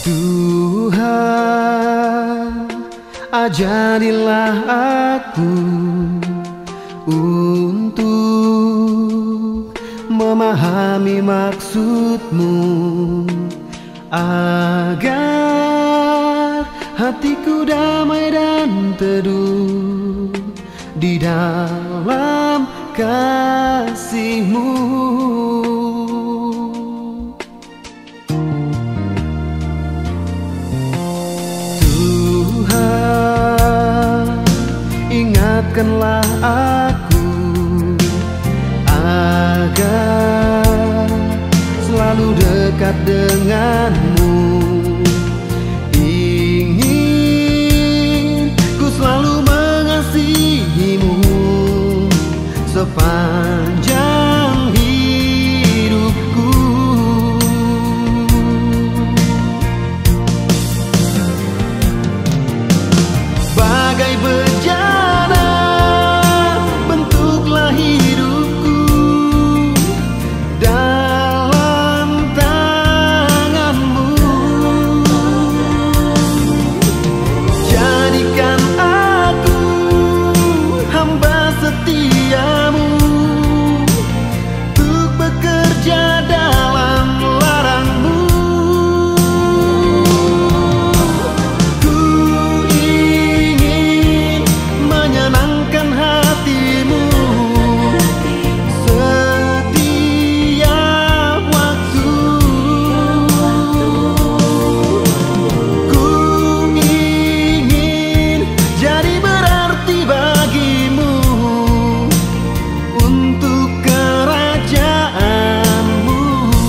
Tuhan, ajarilah aku untuk memahami maksud-Mu, agar hatiku damai dan teduh di dalam kasih-Mu. Ingatkanlah aku agar selalu dekat denganmu. Ingin ku selalu mengasihimu sepanjang hidupku. Bagai bejana bentuklah hidupku dalam tangan-Mu. Jadikan aku hamba setia-Mu untuk bekerja dalam larang-Mu. Ku ingin menyenangkan hati-Mu setiap waktu. Ku ingin jadi berarti bagimu untuk kerajaan-Mu.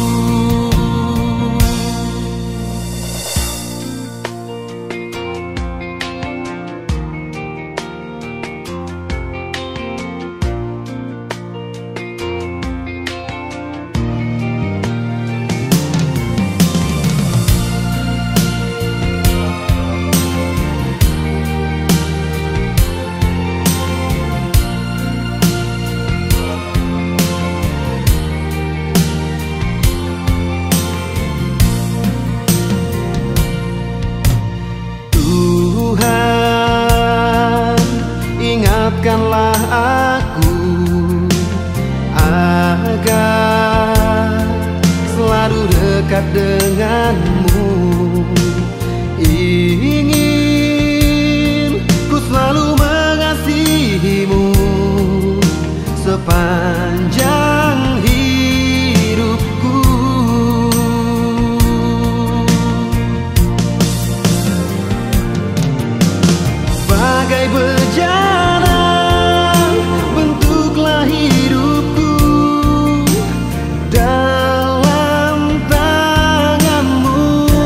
Tuhan, ingatkanlah aku agar selalu dekat denganmu. Ingin ku selalu mengasihimu sepanjang hidupku. Bagai bejana bentuklah hidupku dalam tangan-Mu.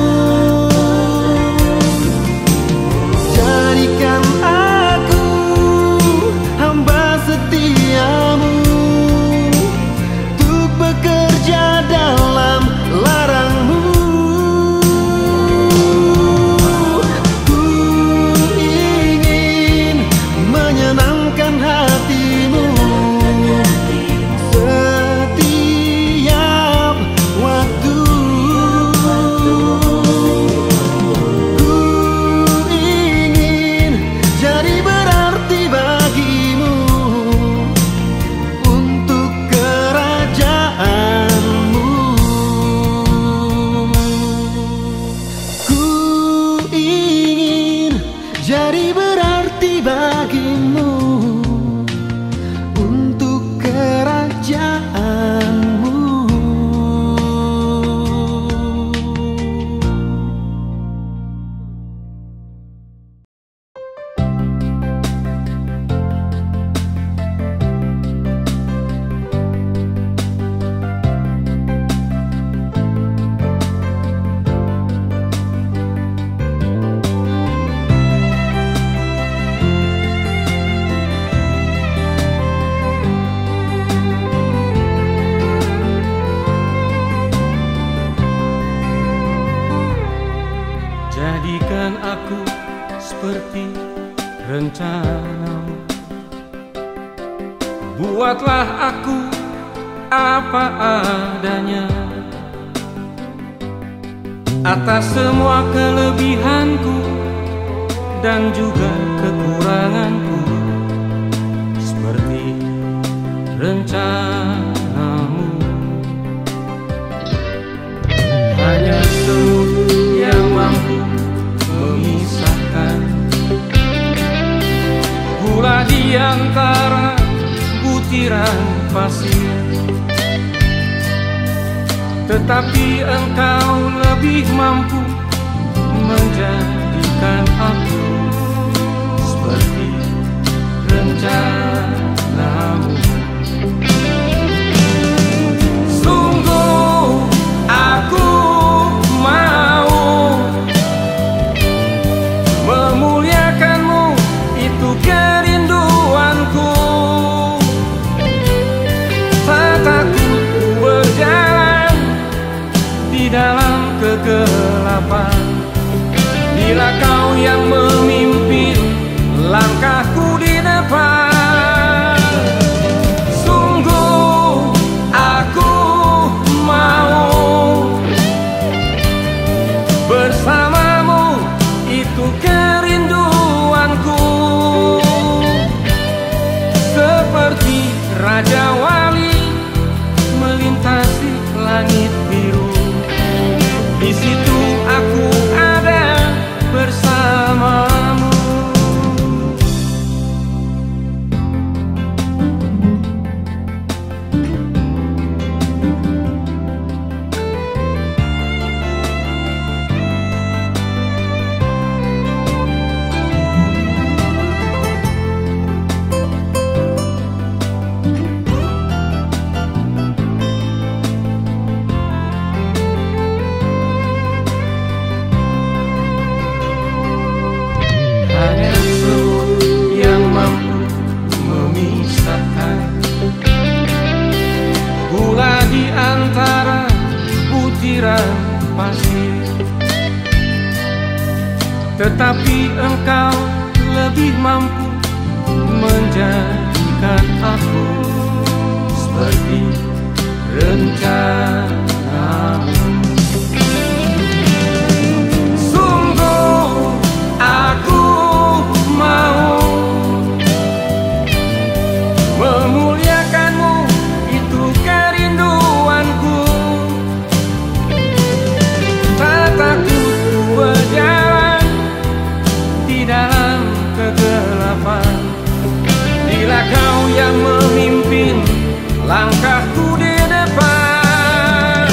Jadikan aku hamba setia-Mu untuk bekerja dalam larang-Mu. Menyenangkan hati-Mu setiap waktu. Ku ingin jadi berarti bagimu untuk kerajaan-Mu. Ku ingin jadi berarti bagimu untuk kerajaan-Mu. Jadikan aku seperti rencana-Mu. Buatlah aku apa adanya. atas semua kelebihanku dan juga kekuranganku, seperti rencanamu. Hanya semut yang mampu memisahkan gula di antara butiran pasir. Tetapi engkau lebih mampu menjadikan aku seperti rencanamu. Sungguh aku mau memuliakanmu, itu kerinduanku. Tak takut berjalan di dalam kegelapan, bila kau yang memimpin langkahku di depan. Sungguh aku mau bersamamu, itu kerinduanku. Seperti Raja Wali melintasi langit biru, di situ aku ada bersamamu. Hanya semut yang mampu memisahkan gula di antara butiran pasir. Tetapi engkau lebih mampu menjadikan aku seperti rencanamu. Sungguh aku mau memuliakanmu, itu kerinduanku. Tak takut berjalan di dalam kegelapan, bila kau yang memimpin langkahku di depan.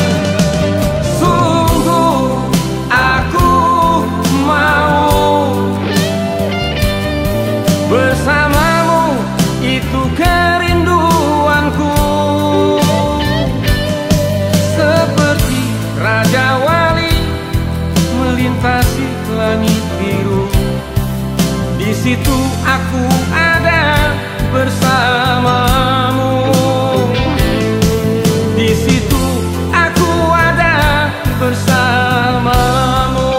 Sungguh aku mau bersamamu, itu kerinduanku. Seperti Raja Wali melintasi langit biru, di situ aku ada bersamamu. Di situ aku ada bersamamu.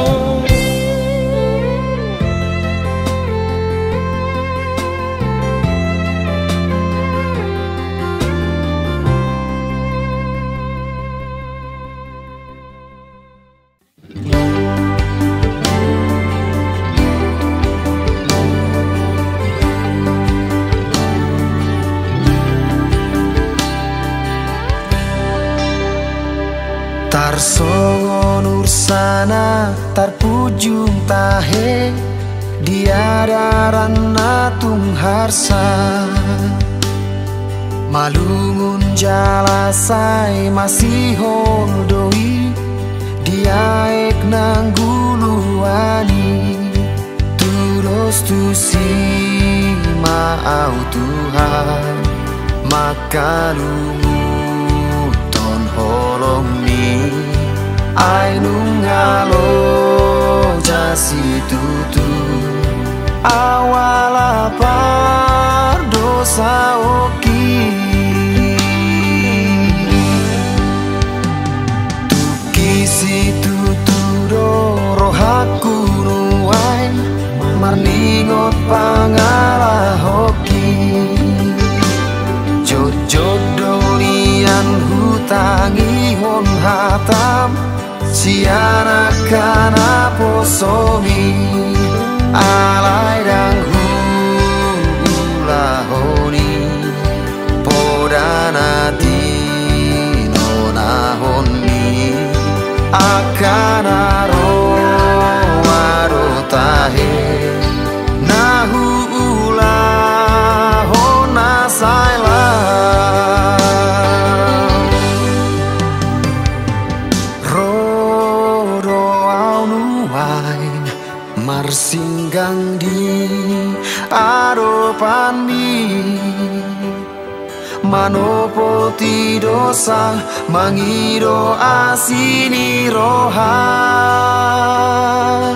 Tarsongo nursana tarpujung tahe diadaran natung harsa, malungun jalasai masih holdoi diaek nangguluani. Terus tu si maau Tuhan maka ton holong ni ainung ngalo jasi tutu awala par dosa oki tukisi tutu rohaku nuai marningot pangala hoki jojod dolian hutangi hon hatam siana kana posomi alai dang hula honi podana tino nahoni akana ro aro tahe nahu ula hona saila rodo aunu wain marsinggang di aropan mi manopo ti dosa mangido asini rohan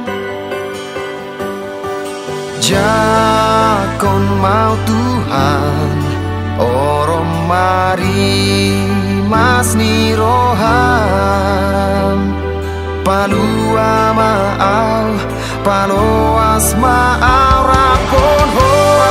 jakon mau Tuhan orom mari masni rohan palua maau paloas maau rakon ho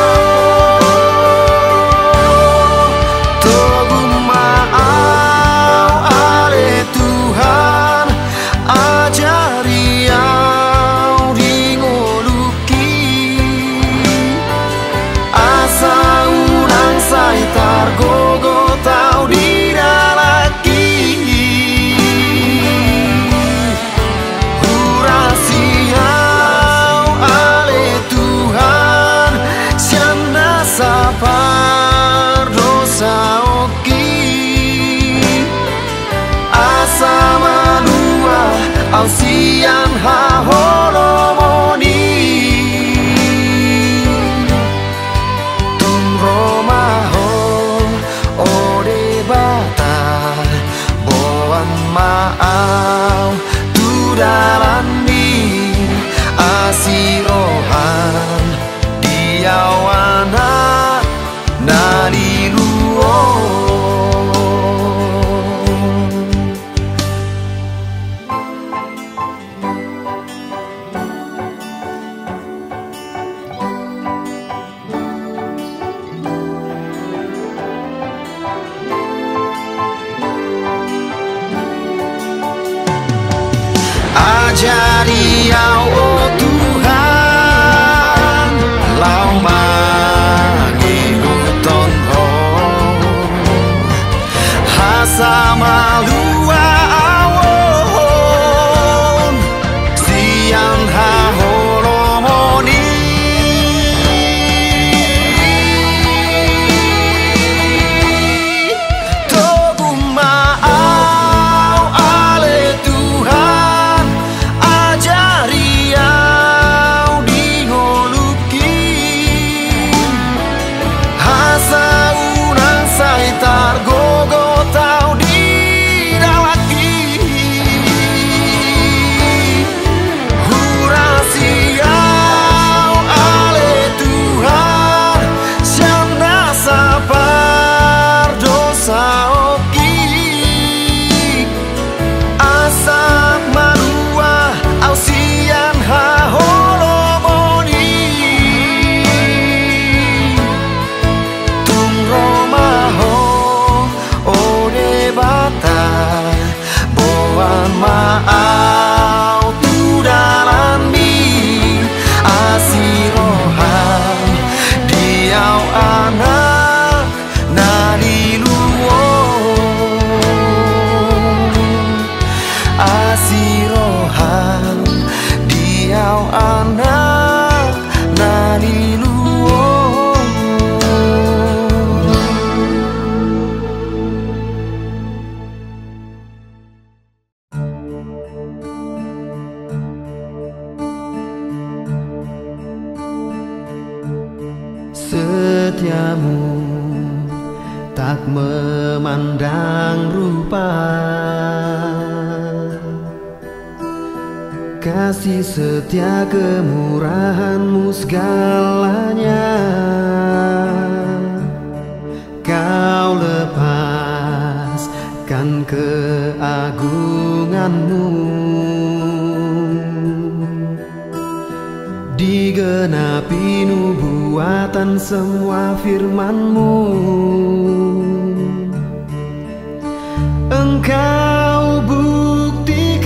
Ausian ha holomoni tum Roma ho ode bata boan maau tu dalan ni asirohan diawana naliluo ajari au oh Tuhan lau manginuton ho hasama lua awon siang ha holomoni toguma au ale Tuhan maau tu dalam mi asirohan diau anak naliluo asirohan diau anak naliluo setiamu tak memandang rupa, kasih setia kemurahanmu segalanya. Kau lepaskan keagunganmu, digenapi nubuatan semua firman-Mu. Engkau buktikan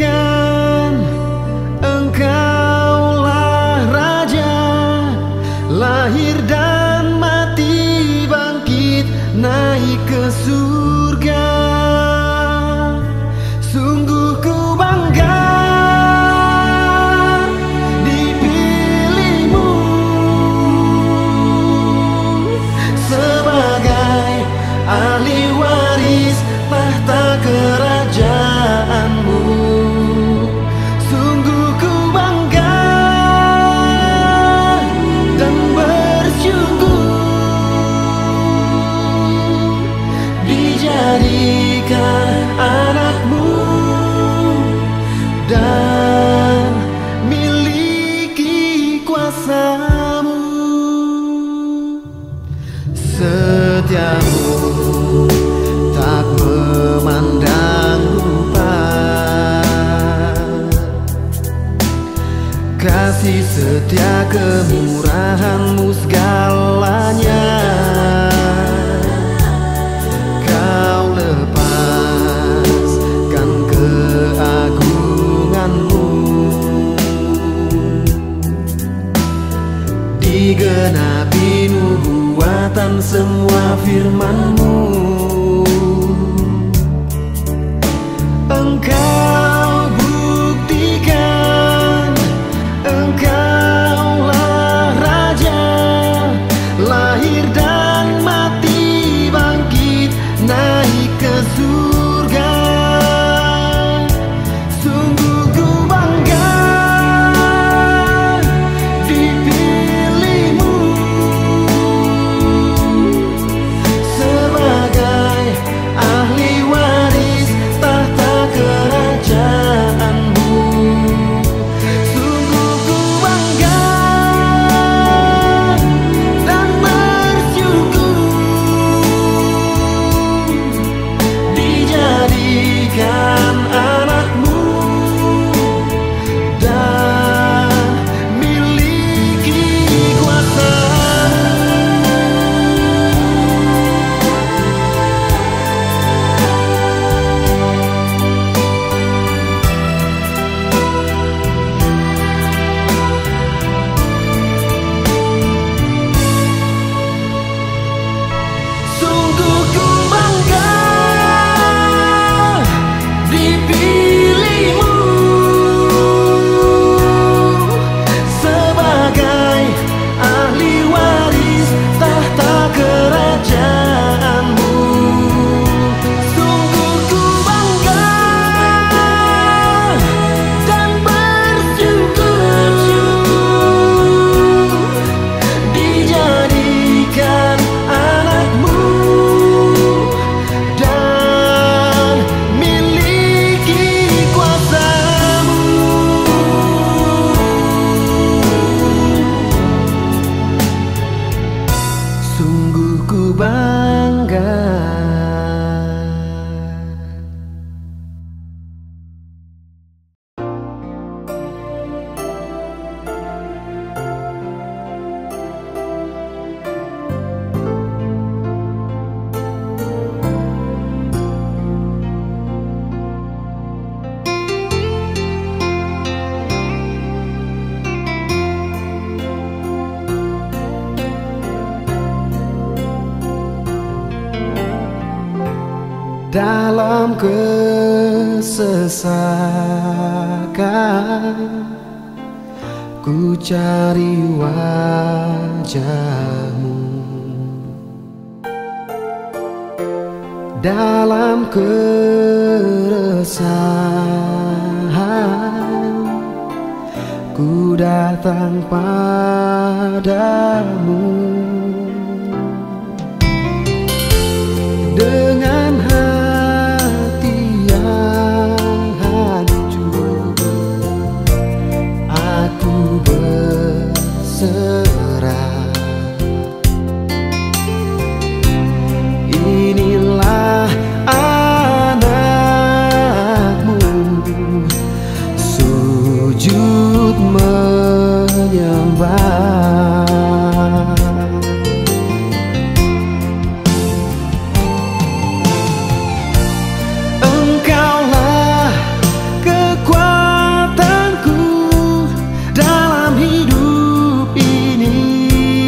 kasih setia kemurahan-Mu segalanya. Kau lepaskan keagungan-Mu, digenapi nubuatan semua firman-Mu. Engkau buktikan Engkaulah Raja, lahir dan mati, bangkit naik ke surga. Sungguh ku bangga dipilih-Mu sebagai ahli waris tahta kerajaan-Mu. Sungguh ku bangga dan bersyukur dijadikan anak-Mu dan miliki kuasa-Mu. Sungguh ku bangga dipilih-Mu sebagai ahli waris tahta kerajaan-Mu. Sungguh ku bangga dan bersyukur dijadikan anak-Mu dan miliki kuasa-Mu. Sungguh ku bangga. Dalam kesesakan ku cari wajah-Mu, dalam keresahan ku datang padamu. Dengan hati yang hancur aku berserah. Inilah anak-Mu, sujud menyembah. Engkaulah kekuatanku dalam hidup ini.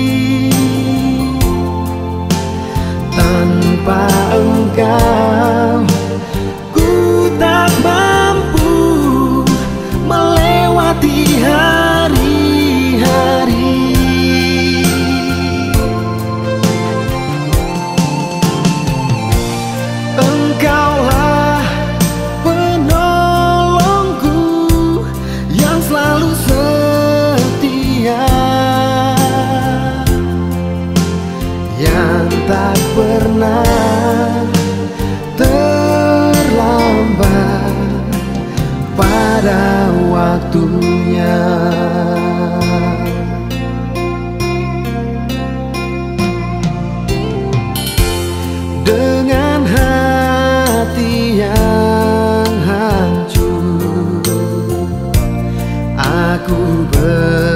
Tanpa Engkau ku tak mampu melewati hari-hari. Engkaulah penolongku yang selalu setia, yang tak pernah terlambat pada waktunya. Dengan hati yang hancur aku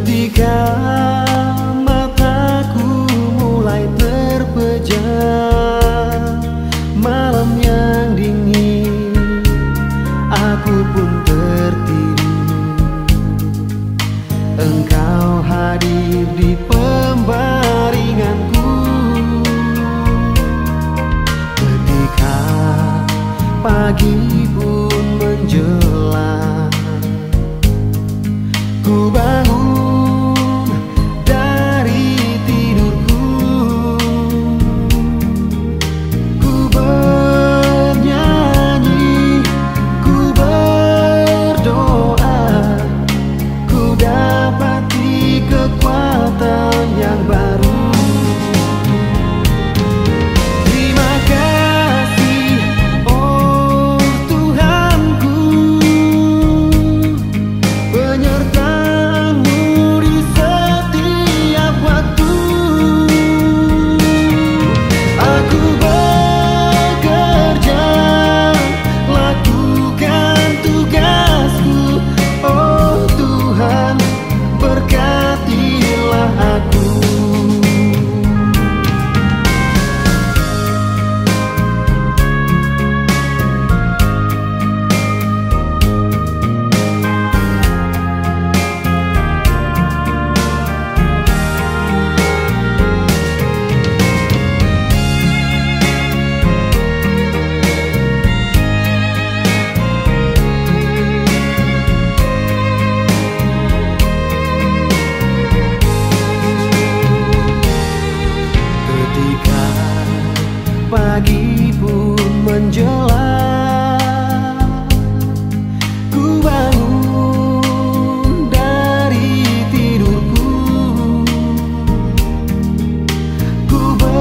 Ketika mataku mulai terpejam, malam yang dingin, aku pun tertidur. Engkau hadir di pembaringanku. Ketika pagi pun menjelang, ku bangun dari tidurku. Ku bernyanyi, ku berdoa, ku dapati kekuatan yang baru. Terima kasih, oh Tuhanku, penyertaan-Mu di setiap waktu. Aku bekerja, lakukan tugasku. Oh Tuhan, berkatilah aku. Ketika pagi pun menjelang, ku bangun dari tidurku. Ku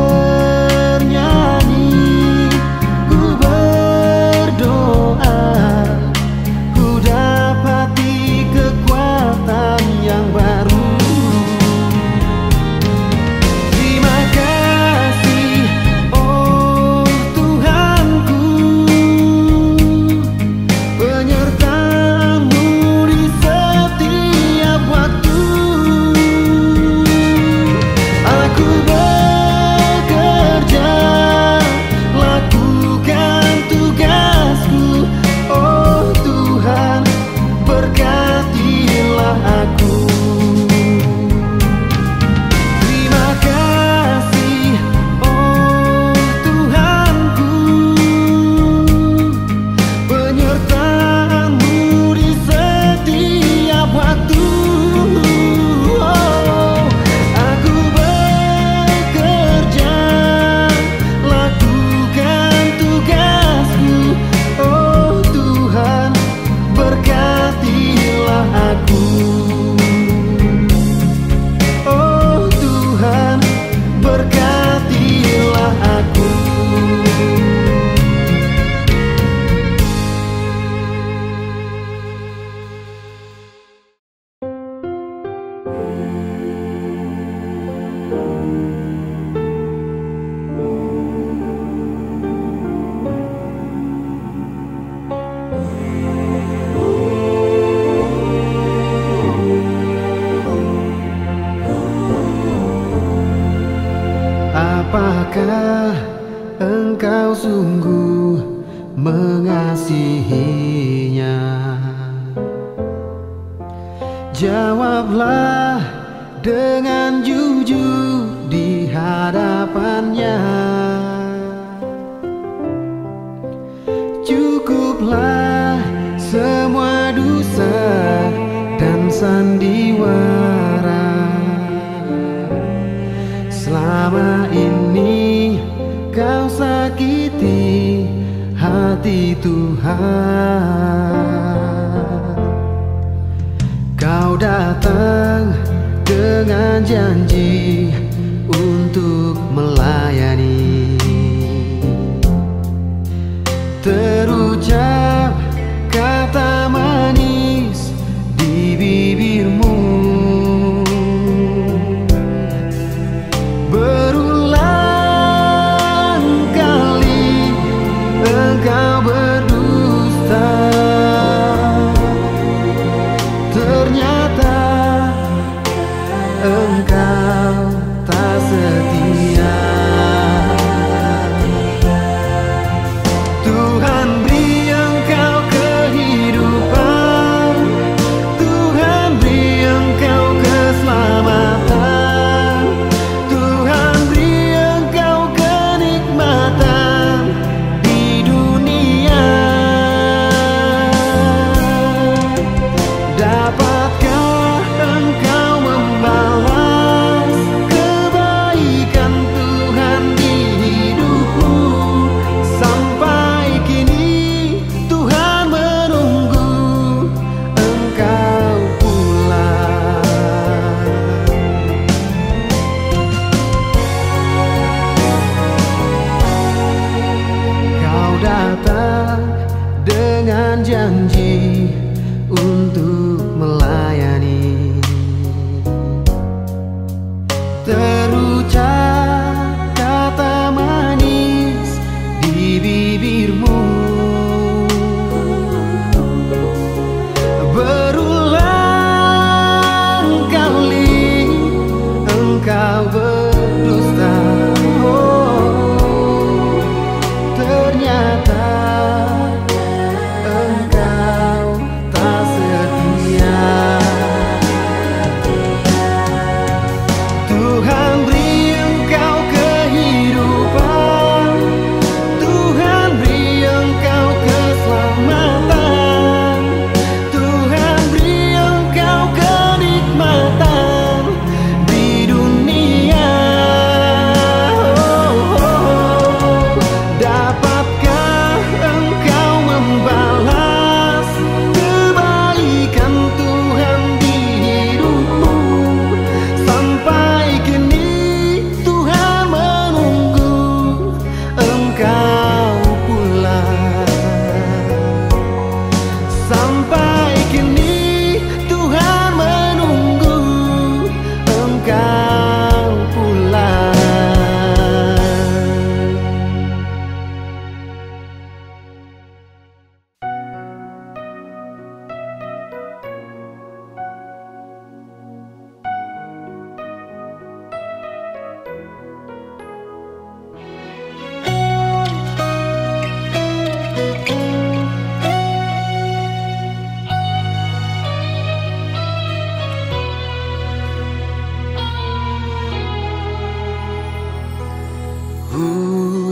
bernyanyi, ku berdoa, ku dapati kekuatan yang baru. Terima kasih, oh Tuhanku, penyertaan-Mu di setiap waktu. Aku bekerja, lakukan tugasku. Oh Tuhan, berkatilah aku. Terima kasih, oh Tuhanku, penyertaan-Mu di setiap waktu. Oh, aku bekerja, lakukan tugasku. Oh Tuhan, berkatilah aku. Oh Tuhan, berkatilah aku. Apakah engkau sungguh mengasihinya? Jawablah dengan jujur di hadapannya. Cukuplah semua dosa dan sandiwara. Selama ini kau sakiti hati Tuhan. Kau datang dengan janji untuk melayani. Terucap kata manis di bibirmu. Berulang kali engkau berdusta. Ternyata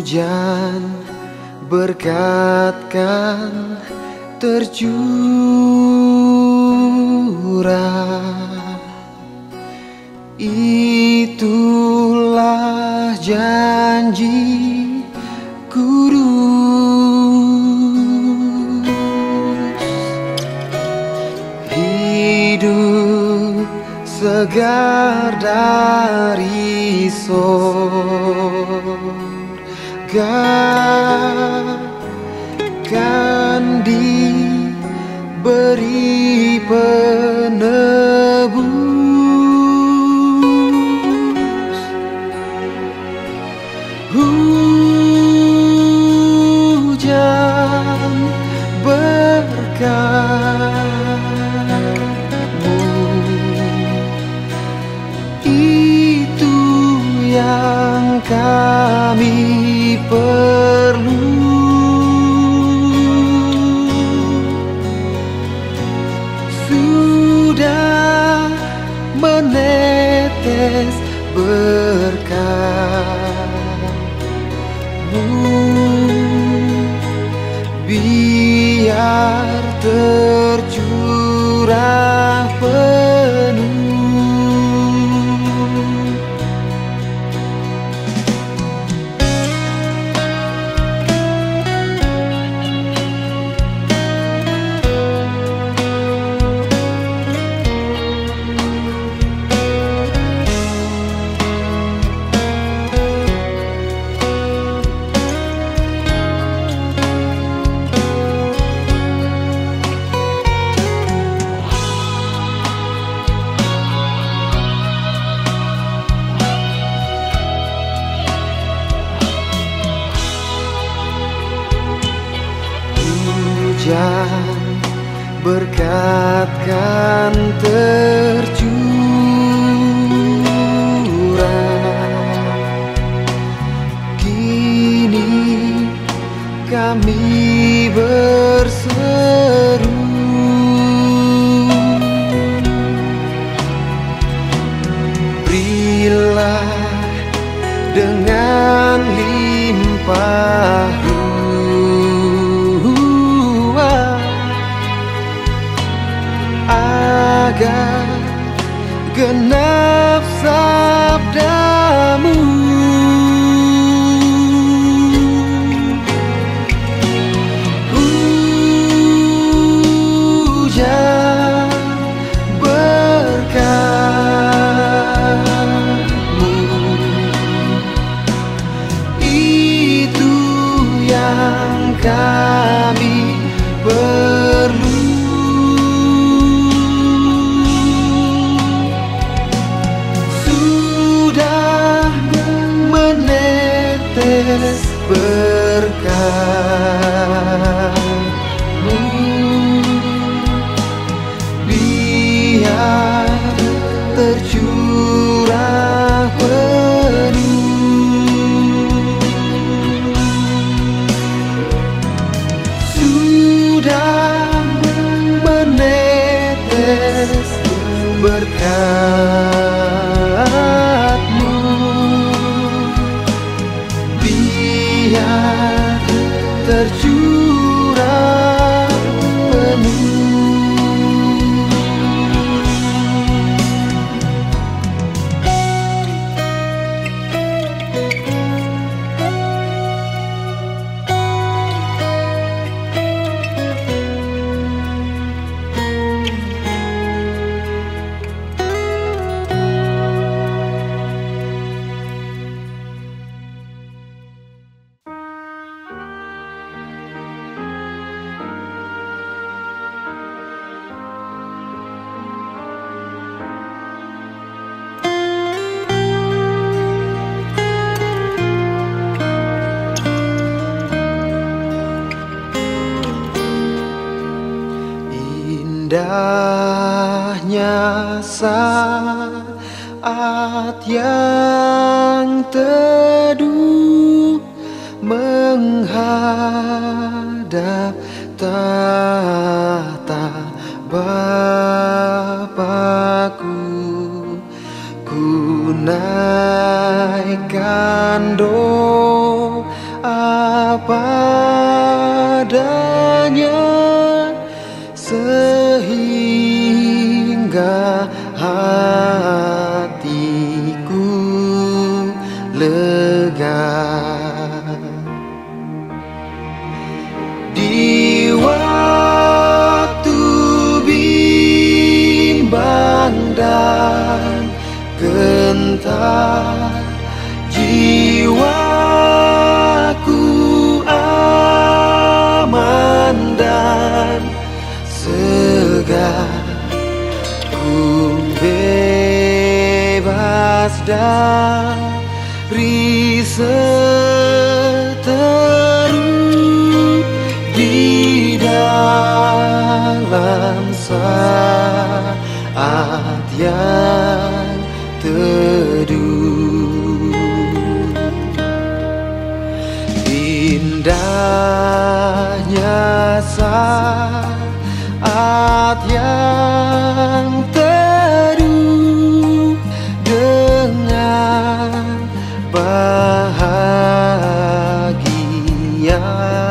Hujan berkat kan tercurah, itulah janji kudus. Hidup segar dari sorga kan diberi penebus. Hujan berkatmu, itu yang kami perlu. Sudah menetes berkatmu, biar tercurah penuh. Hujan berkat kan tercurah, kini kami berseru. Berilah dengan limpah agar genap sabdamu. Hujan berkatmu, itu yang kami perlu. Berkatmu, biar tercurah penuh. Sudah menetes berkatmu, biar tercurah penuh. Indahnya saat yang teduh menghadap tahta Bapakku, ku naikkan doa hingga hatiku lega. Di waktu bimbang dan gentar, jiwaku aman dan segar. Ku bebas dari seteru di dalam saat yang teduh. Indahnya saat yang teduh dengan bahagia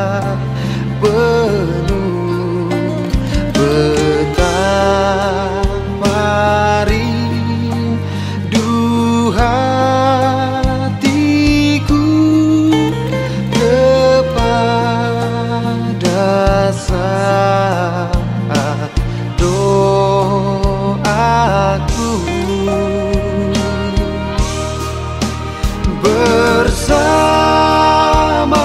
penuh. Betapa rindu hatiku kepada saat doaku bersama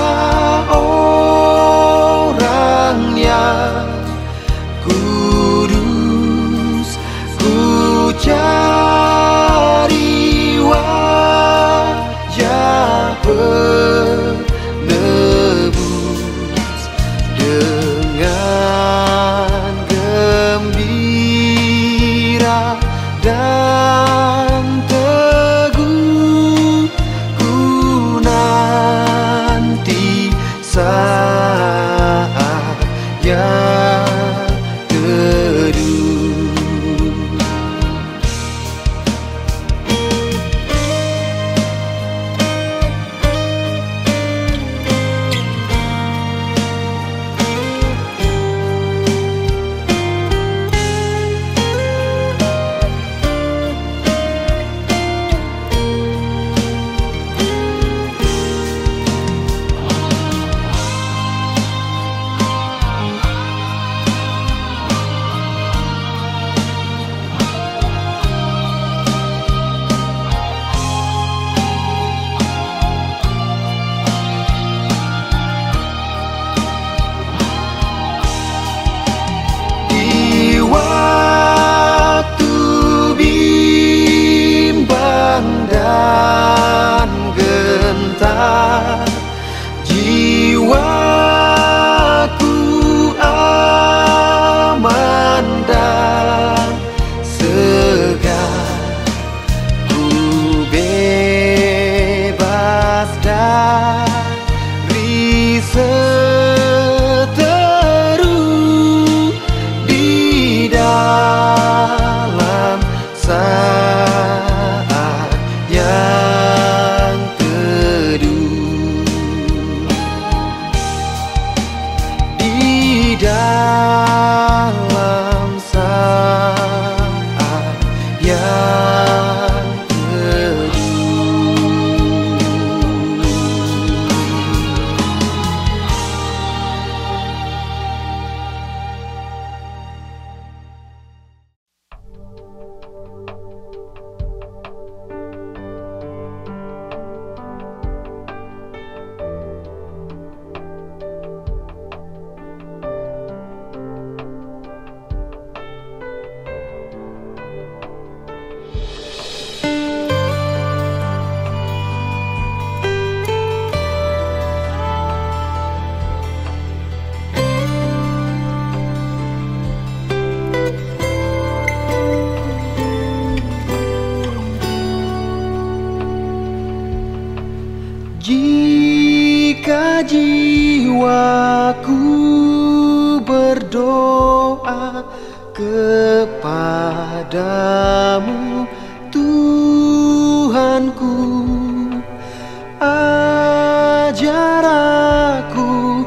orang yang kudus. Ku cari wajah penebus dengan gembira dan teguh. Ku nanti saat yang teduh. Di waktu bimbang dan gentar, jiwaku aman dan segar. Ku bebas dari seteru di dalam saat yang teduh. Di dalam saat yang teduh. Jika jiwaku berdoa kepadamu, Tuhanku, ajar aku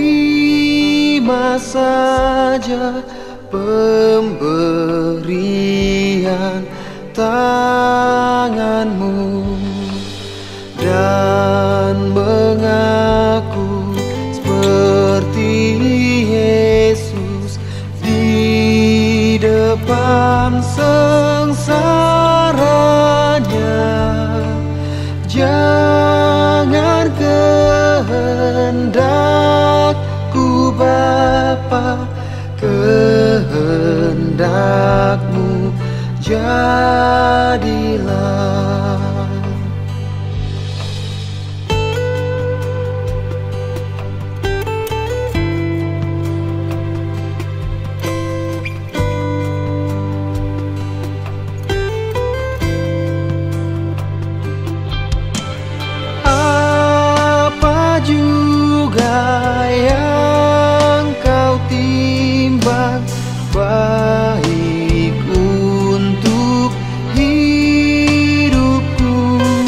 terima saja pemberian tanganmu dan mengaku seperti Yesus di depan sengsaranya. Jangan kehendakku Bapa, kehendakmu jadilah. Apa juga yang kau timbang baik untuk hidupku,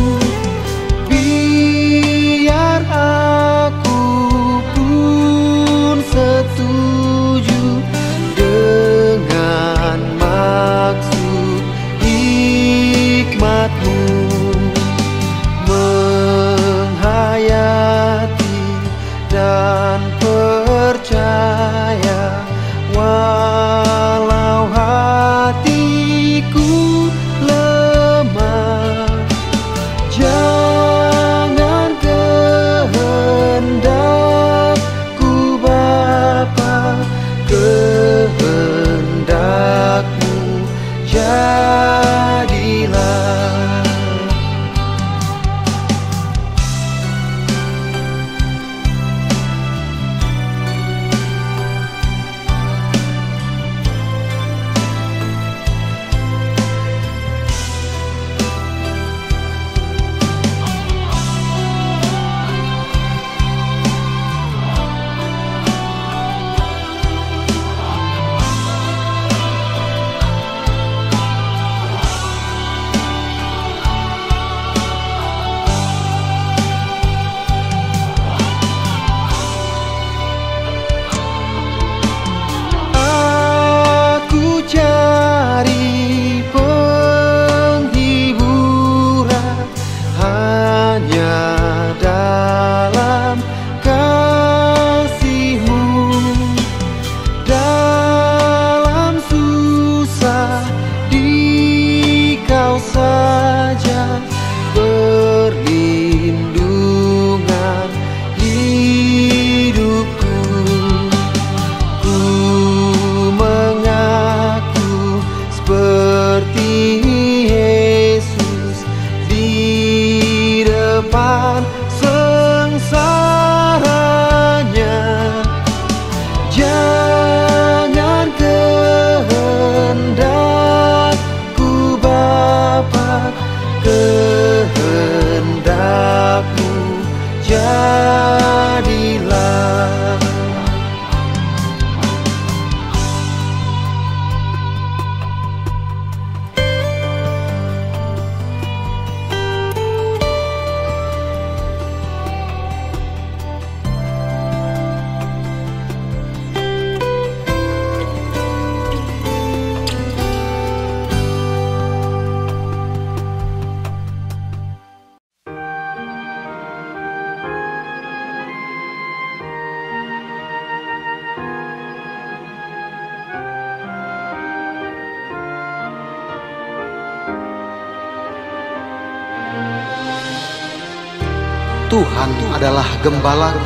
biar aku pun setuju dengan maksud hikmatmu, menghayati dan percaya walau hatiku lemah. Jangan kehendakku Bapa, kehendakmu jadilah. Cari penghiburan hanya dalam kasih-Mu. Dalam susah di Kau saja perlindungan hidupku. Seperti Yesus di depan sengsaranya. Jangan kehendakku Bapa, kehendakmu jadilah. Tuhan adalah gembalaku,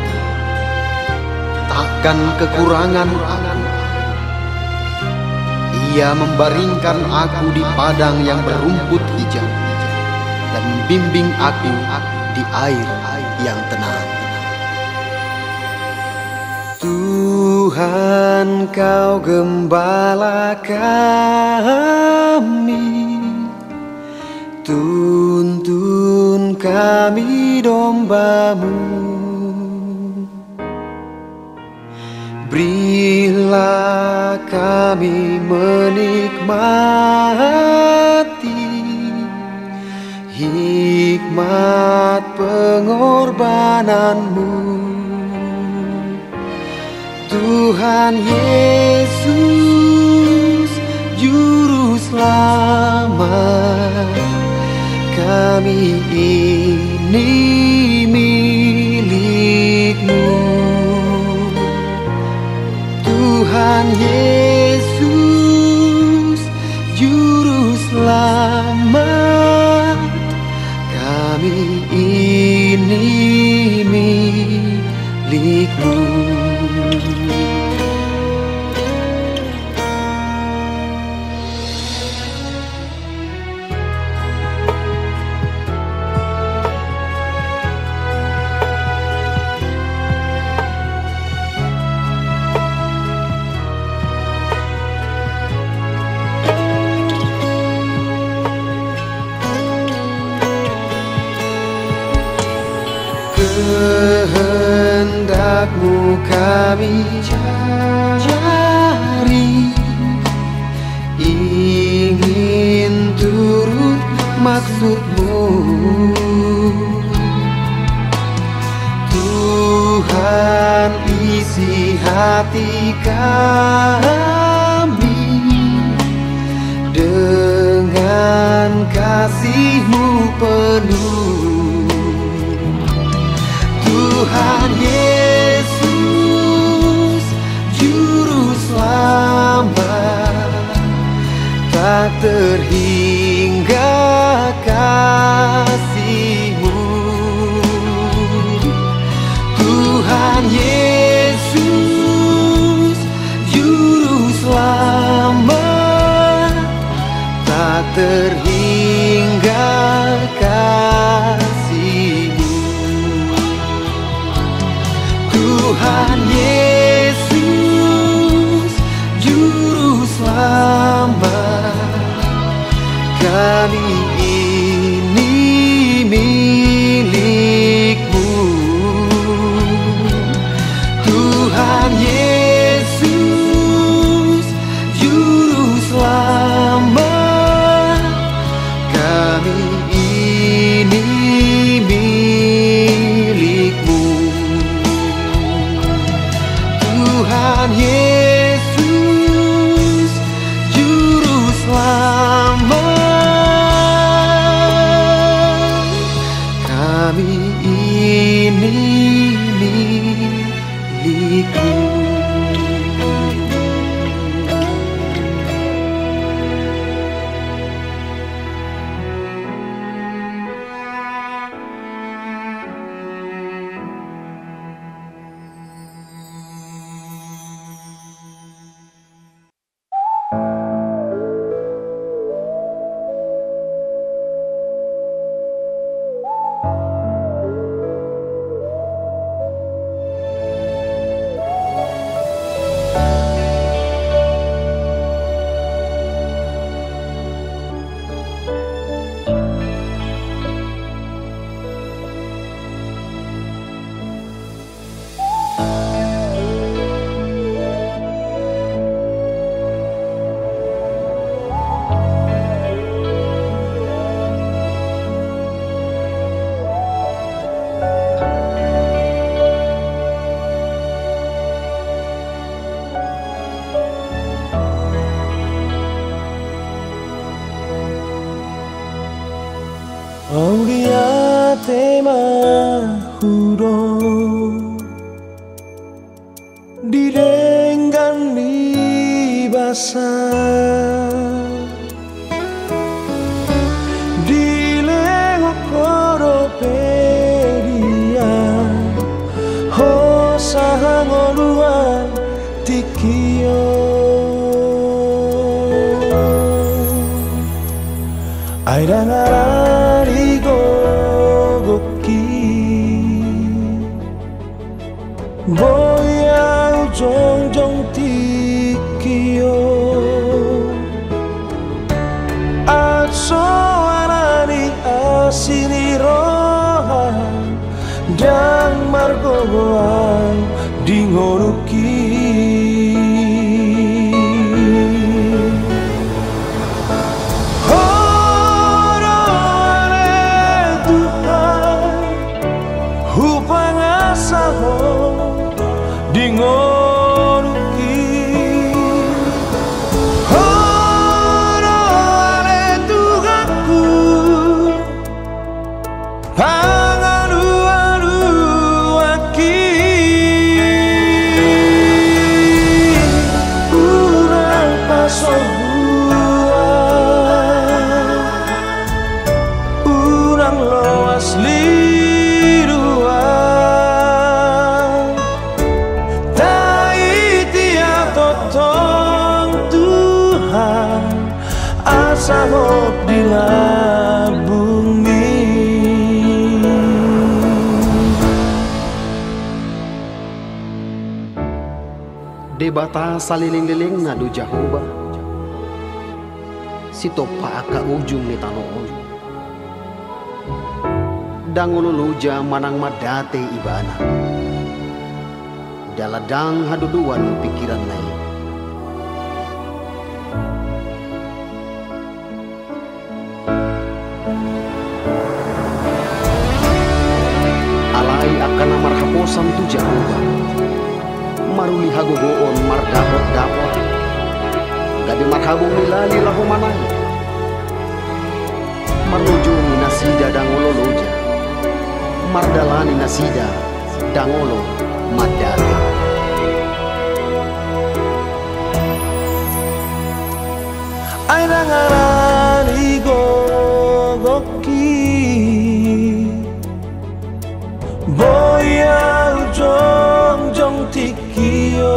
takkan kekurangan aku. Ia membaringkan aku di padang yang berumput hijau dan membimbing aku di air yang tenang. Tuhan, Kau gembala kami, tuntun kami domba-Mu. Berilah kami menikmati hikmat pengorbanan-Mu. Tuhan Yesus, Juru Selamat, selamat. Kami ini milik-Mu, Tuhan Yesus, Juru Selamat. Kami ini milik-Mu. Kehendak-Mu kami cari, ingin turut maksud-Mu. Tuhan, isi hati kami dengan kasih-Mu penuh. Tuhan Yesus, Juru Selamat, tak terhingga kasih-Mu. Tuhan Yesus, Juru Selamat, tak terhingga kasih-Mu. Tuhan Yesus, Juru Selamat, kami ini milik-Mu. Tuhan Yesus, Juru Selamat, kami ini milik-Mu. Tuhan Yesus, Juru Selamat, kami ini milik-Mu. Auriate mahuro direnggan libasa dileho koropedia hosahangoluan tikio airangarari gogoki boya ujong-jong tikio atsoarani asini rohan dan margoan dingoruki dingoruki horo ale Tuhan asa hop di bumi. Debata saliling-liling ngadu jahuba si topa ka ujung ni tanoon dangululuja manang madate ibana daladang haduduan pikiran nai alai akan marhaposan tu jahuba maruli hagogoon mardapot-dapot gabi marhabong nilali lahu manay marlujo ni nasida dangolo loja mardalani nasida dangolo madali ay nangarani gogoki boya ujong tikio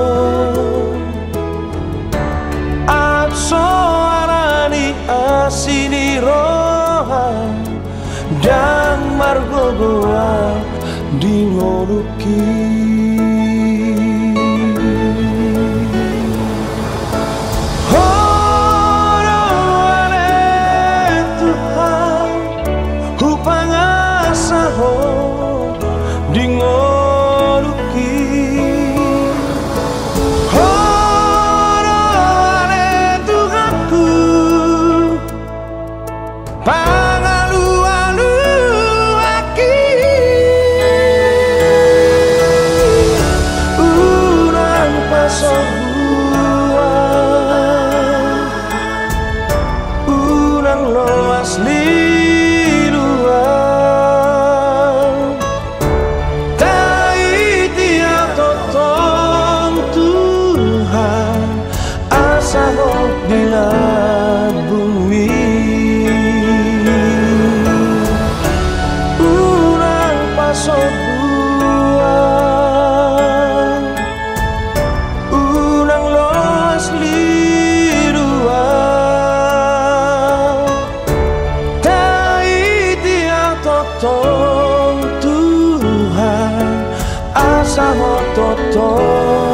atsoarani asini roha dan margogoa di ngoruki Tuhan hupangasa ho di ngoruki Tuhanku pangalu-alu aki urang pasobuan urang loas liluan tai tiap totong Tuhan asa hop di bumi urang pasobuan urang loas liluan tai tiap totong Tuhan asa hop totong